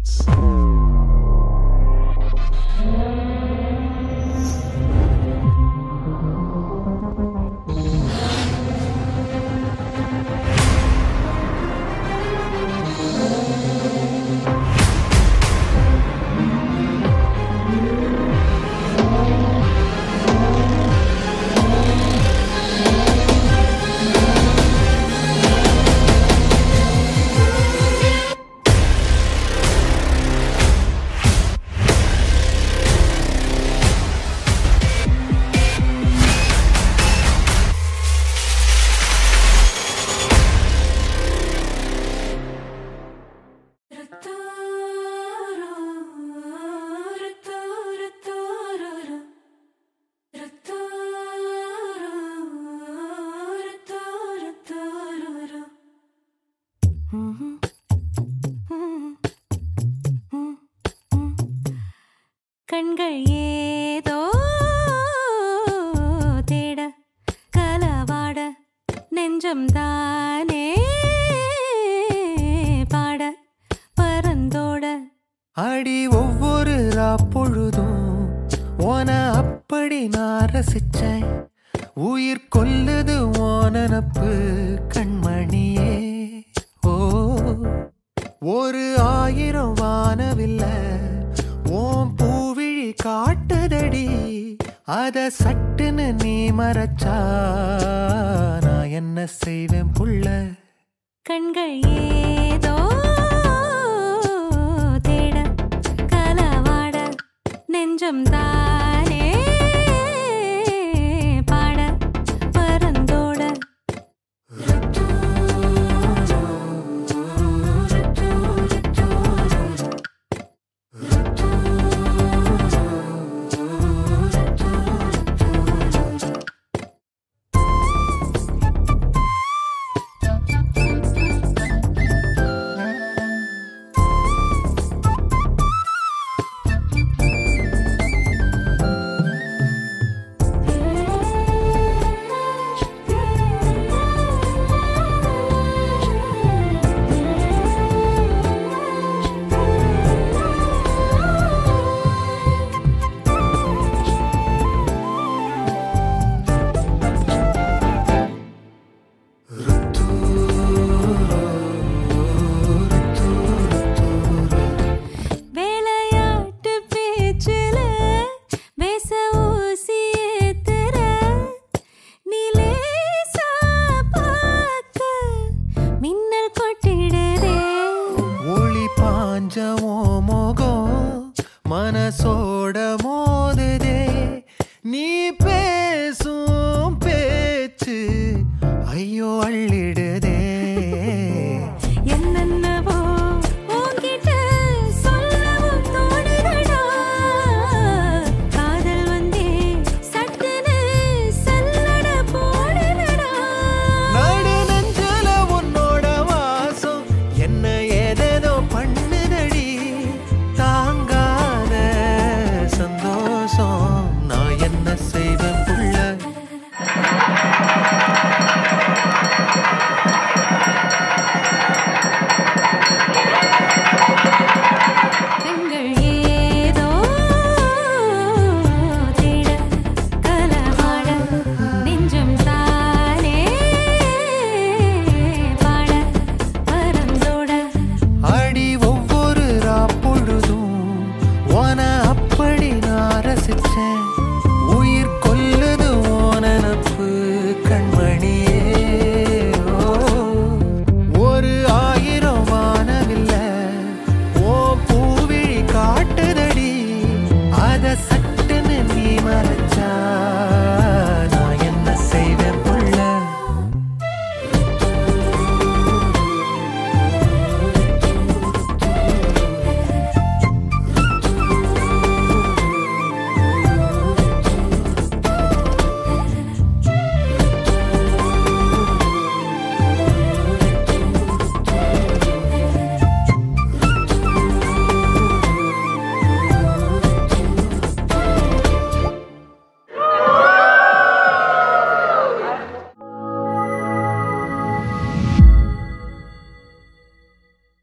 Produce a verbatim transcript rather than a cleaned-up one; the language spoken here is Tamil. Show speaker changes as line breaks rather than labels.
Beats.
கண்கள் ஏதோ தேட கலவாட நெஞ்சம் தானே பாட பரந்தோட
அடி ஒவ்வொரு ராப்பொழுதும் ஓன அப்படி நான் ரசிச்சேன். உயிர் கொல்லுது ஓனனப்பு கண்மணியே. ஓ ஒரு ஆயிரம் வானவில்ல ஓம் பூவிழி காட்டுதடி. அத சட்டுன்னு நீ மறைச்சா நான் என்ன செய்வேன் புள்ள.
கண்கள் ஏதோ தேட கலவாட நெஞ்சம் தானே பாட பரந்தோட
மனசோட மோதுதே நீ பேசும் பேச்சு. ஐயோ அள்ளிட